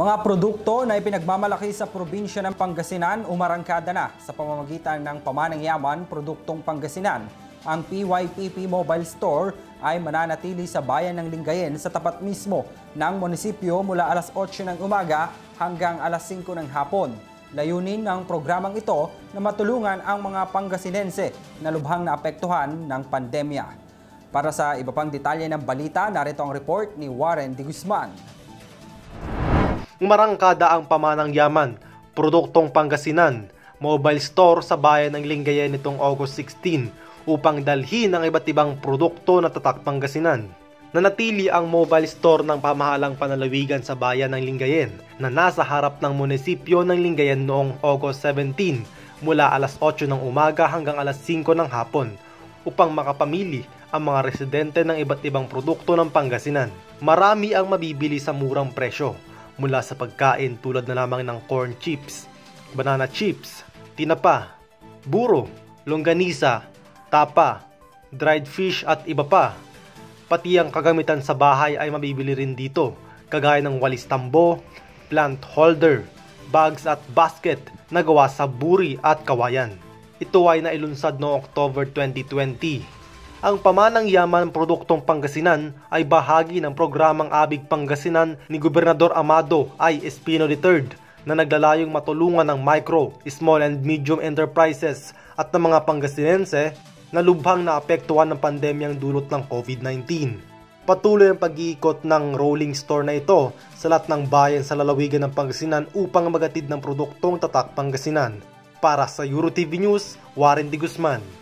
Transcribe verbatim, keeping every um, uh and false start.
Mga produkto na ipinagmamalaki sa probinsya ng Pangasinan umarangkada na sa pamamagitan ng Pamanang Yaman Produktong Pangasinan. Ang P Y P P Mobile Store ay mananatili sa bayan ng Lingayen sa tapat mismo ng munisipyo mula alas otso ng umaga hanggang alas singko ng hapon. Layunin ng programang ito na matulungan ang mga Pangasinense na lubhang naapektuhan ng pandemya. Para sa iba pang detalye ng balita, narito ang report ni Warren de Guzman. Umarangkada ang Pamanang Yaman Produktong Pangasinan Mobile Store sa bayan ng Lingayen nitong August sixteen upang dalhin ang iba't ibang produkto na tatak Pangasinan. Nanatili ang mobile store ng pamahalang panlalawigan sa bayan ng Lingayen na nasa harap ng munisipyo ng Lingayen noong August seventeen mula alas otso ng umaga hanggang alas singko ng hapon upang makapamili ang mga residente ng iba't ibang produkto ng Pangasinan. Marami ang mabibili sa murang presyo mula sa pagkain tulad na lamang ng corn chips, banana chips, tinapa, buro, longganisa, tapa, dried fish at iba pa. Pati ang kagamitan sa bahay ay mabibili rin dito, kagaya ng walis tambo, plant holder, bags at basket na gawa sa buri at kawayan. Ito ay nailunsad noong October twenty twenty. Ang Pamanang Yaman Produktong Pangasinan ay bahagi ng programang Abig Pangasinan ni Gobernador Amado I. Espino the third na naglalayong matulungan ng micro, small and medium enterprises at ng mga Pangasinense na lubhang naapektuhan ng pandemyang dulot ng COVID nineteen. Patuloy ang pag-iikot ng rolling store na ito sa lahat ng bayan sa lalawigan ng Pangasinan upang magatid ng produktong tatak Pangasinan. Para sa Euro T V News, Warren de Guzman.